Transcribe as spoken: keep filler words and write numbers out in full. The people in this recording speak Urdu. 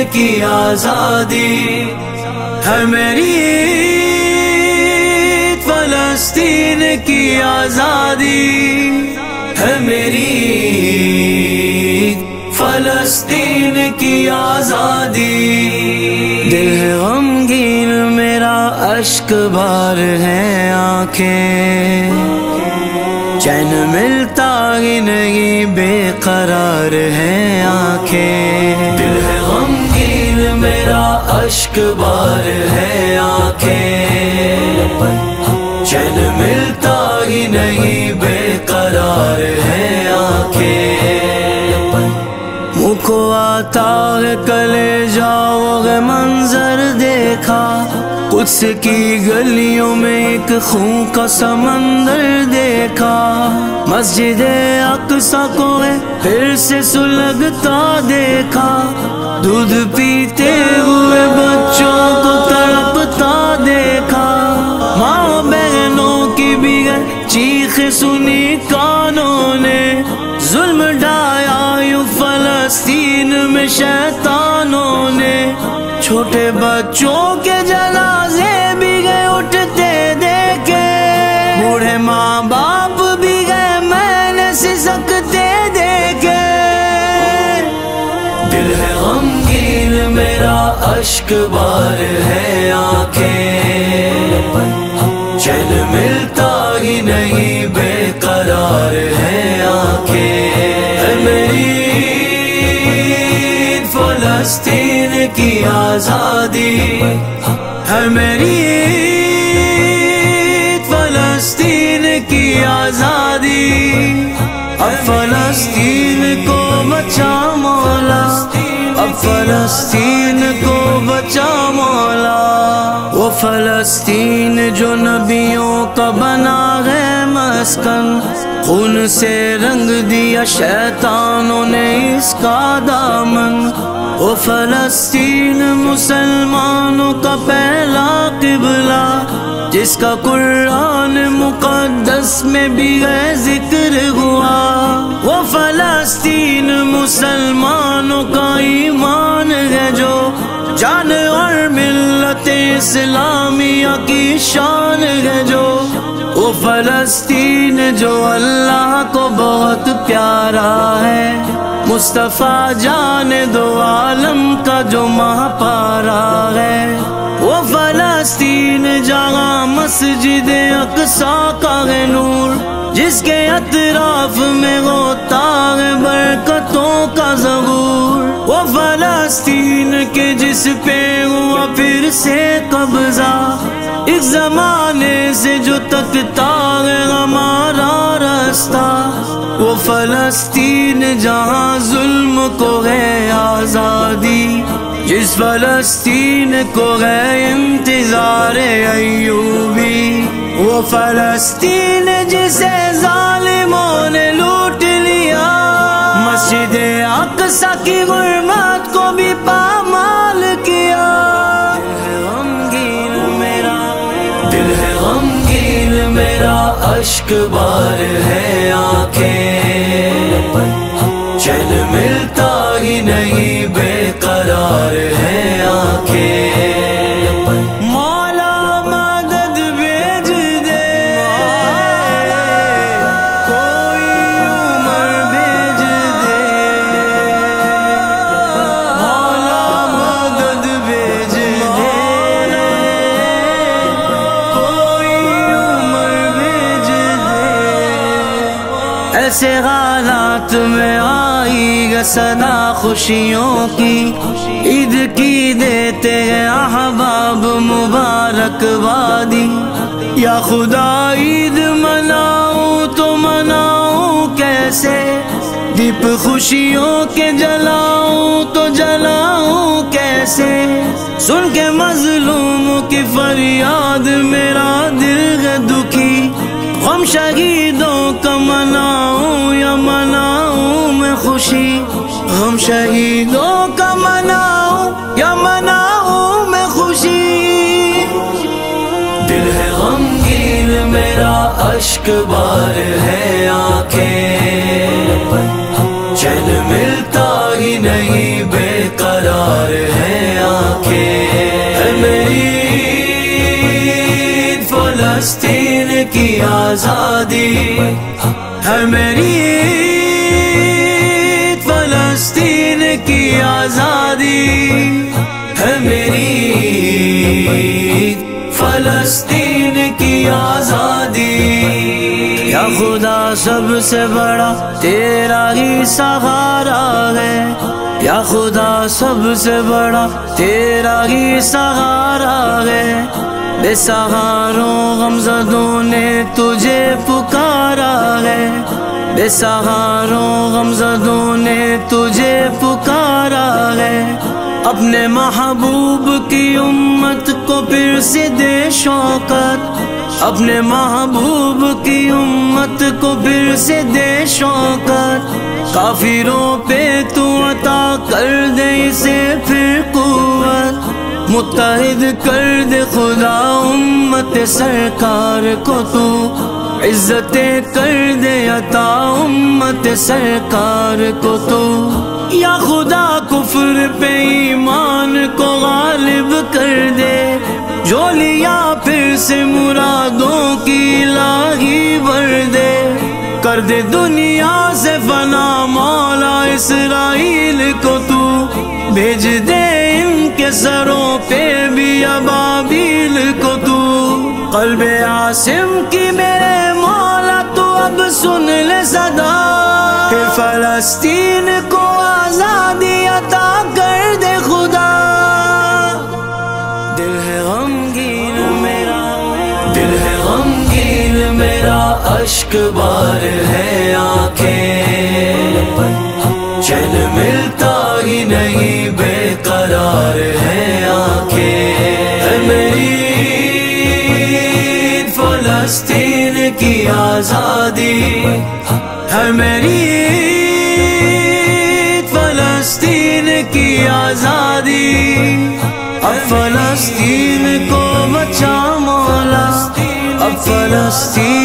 کی آزادی ہے میری عید، فلسطین کی آزادی ہے میری عید، فلسطین کی آزادی۔ دل ہے غمگین میرا، اشک بار ہے آنکھیں، چین ملتا ہی نہیں، بے قرار ہے آنکھیں۔ دل ہے غمگین میرا، اشک بار ہے آنکھیں، چین ملتا ہی نہیں، بے قرار ہے آنکھیں۔ منہ کو آتا ہے کلیجہ وہ منظر دیکھا، قدس کی گلیوں میں ایک خون کا سمندر دیکھا، مسجد اقصی کو پھر سے سلگتا دیکھا، دودھ پیتے ہوئے بچوں کو تڑپتا دیکھا، ماں بہنوں کی بھی چیخ سنی کانوں نے، ظلم ڈھایا یوں فلسطین میں شیطانوں نے، چھوٹے بچوں کے جنازے بھی گئے اٹھتے دیکھے، بوڑھے ماں باپ بھی گئے میں نے سسکتے دیکھے۔ دل ہے غمگین میرا، اشک بار ہے آنکھیں، چین ملتا ہی نہیں، بے قرار ہے آنکھیں۔ ہے میری عید، فلسطین کی آزادی ہے میری عید، فلسطین کی آزادی۔ اب فلسطین کو بچا مولا، اب فلسطین کو بچا مولا، وہ فلسطین جو نبیوں کا بنا ہے مسکن، خون سے رنگ دیا شیطانوں نے اس کا دامن، وہ فلسطین مسلمانوں کا پہلا قبلہ، جس کا قرآن مقدس میں بھی ہے ذکر ہوا، وہ فلسطین مسلمانوں کا ایمان ہے جو جان اور ملت اسلامیہ کی شان ہے جو، وہ فلسطین جو اللہ کو بہت پیارا ہے، مصطفیٰ جان دو عالم کا جو ماہ پارا ہے، وہ فلسطین جہاں مسجد اقصی کا ہے نور، جس کے اطراف میں ہوتا ہے برکتوں کا ظہور، وہ فلسطین کے جس پہ ہوا پھر سے قبضہ، ایک زمانے سے جو تکتا ہے ہمارا راستہ، وہ فلسطین جہاں ظلم کو ہے آزادی، جس فلسطین کو ہے انتظار ایوبی، وہ فلسطین جسے ظالموں نے لوٹ لیا، مسجد اقصی کی غربت کو بھی پامال کیا۔ دل ہے غمگین میرا، اشک بار ہے آنکھیں، چین ملتا ہی نہیں، بے قرار ہے آنکھیں۔ مولا مدد بھیج دے، کوئی عمر بھیج دے، مولا مدد بھیج دے، ایسے حالات میں آئی گا صدا خوشیوں کی، عید کی دیتے ہیں احباب مبارک بادی، یا خدا عید مناؤں تو مناؤں کیسے، دیپ خوشیوں کے جلاؤں تو جلاؤں کیسے، سن کے مظلوموں کی فریاد میرا دل ہے دکھی، غم شہیدوں کا مناؤں یا مناؤں میں خوشی، غم شہیدوں کا مناؤں یا مناؤں میں خوشی۔ دل ہے غمگین میرا، اشک بار ہے آنکھیں، چین ملتا ہی نہیں، بے قرار قرار ہے آنکھیں، ہے میری عید فلسطین کی آزادی، ہے میری عید فلسطین کی آزادی، ہے میری عید فلسطین کی آزادی۔ یا خدا سب سے بڑا تیرا ہی سہارا ہے، یا خدا سب سے بڑا تیرا ہی سہارا ہے، بے سہاروں غمزدوں نے تجھے پکارا ہے، بے سہاروں غمزدوں نے تجھے پکارا ہے، اپنے محبوب کی امت کو پھر سے دے شوکت، اپنے محبوب کی امت کو پھر سے دے شوکت، کافروں پہ تو عطا کر دے اسے پھر قوت، متحد کر دے خدا امت سرکار کو تو، عزتیں کر دے عطا امت سرکار کو تو، یا خدا کفر پہ ایمان کو غالب کر دے، جو لیا پھر سے مرادوں کی الہی بھر دے، کر دے دنیا سے فنا مولا اسرائیل کو تو، بھیج دے ان کے سروں پہ بھی ابابیل کو تو، قلب عاصم کی میرے مولا تو اب سن لے صدا، کہ فلسطین کو آزادی عطا کر دے خدا۔ دل ہے غمگین میرا، دل ہے غمگین میرا، اشک بار ہے آنکھیں، چین ملتا ہی نہیں، بے قرار ہے آنکھیں، ہے میری عید فلسطین کی آزادی، ہے میری عید فلسطین کی آزادی، اب فلسطین کو بچا مولا، اب فلسطین